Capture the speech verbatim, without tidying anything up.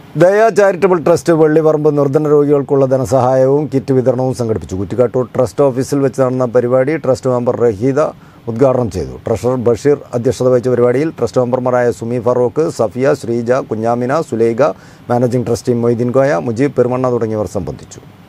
ദയ charitable trust Vellipparamba നിർധന രോഗികൾക്കുള്ള ധനസഹായവും kit വിതരണവും സംഘടിപ്പിച്ചു. കുറ്റിക്കാട്ടൂർ ട്രസ്റ്റ് ഓഫീസിൽ വെച്ച് നടന്ന പരിപാടി ട്രസ്റ്റ് മെമ്പർ റഹീദ ഉദ്ഘാടനം ചെയ്തു. ട്രഷറർ ബഷീർ അധ്യക്ഷത വഹിച്ച പരിപാടിയിൽ ട്രസ്റ്റ് മെമ്പർമാരായ സുമി ഫറൂഖ്, സഫിയ, ശ്രീജ, കുഞ്ഞാമിന, സുലൈഖ, മാനേജിംഗ് ട്രസ്റ്റി മൊയ്തീൻ കോയ, മുജീബ് പെരുമണ്ണ തുടങ്ങിയവർ സംബന്ധിച്ചു.